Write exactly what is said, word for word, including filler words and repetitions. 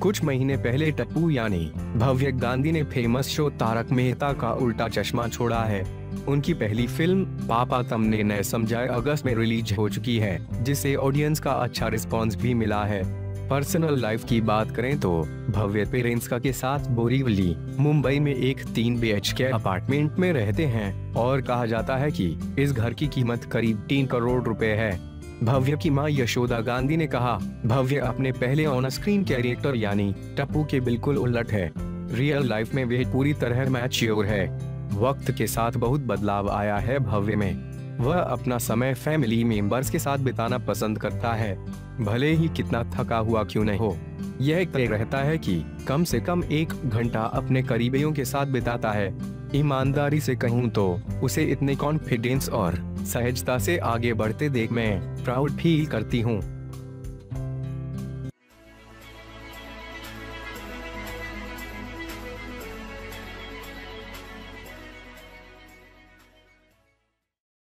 कुछ महीने पहले टप्पू यानी भव्य गांधी ने फेमस शो तारक मेहता का उल्टा चश्मा छोड़ा है। उनकी पहली फिल्म पापा तमने ना समझाए अगस्त में रिलीज हो चुकी है, जिसे ऑडियंस का अच्छा रिस्पांस भी मिला है। पर्सनल लाइफ की बात करें तो भव्य पेरेंट्स का के साथ बोरीवली मुंबई में एक तीन बी एच के अपार्टमेंट में रहते हैं और कहा जाता है कि इस घर की कीमत करीब तीन करोड़ रुपए है। भव्य की मां यशोदा गांधी ने कहा, भव्य अपने पहले ऑन स्क्रीन कैरेक्टर यानी टप्पू के बिल्कुल उलट है। रियल लाइफ में वह पूरी तरह मैच्योर है। वक्त के साथ बहुत बदलाव आया है भव्य में। वह अपना समय फैमिली मेंबर्स के साथ बिताना पसंद करता है, भले ही कितना थका हुआ क्यों नहीं हो। यह तय रहता है कि कम से कम एक घंटा अपने करीबियों के साथ बिताता है। ईमानदारी से कहूँ तो उसे इतने कॉन्फिडेंस और सहजता से आगे बढ़ते देख मैं प्राउड फील करती हूँ।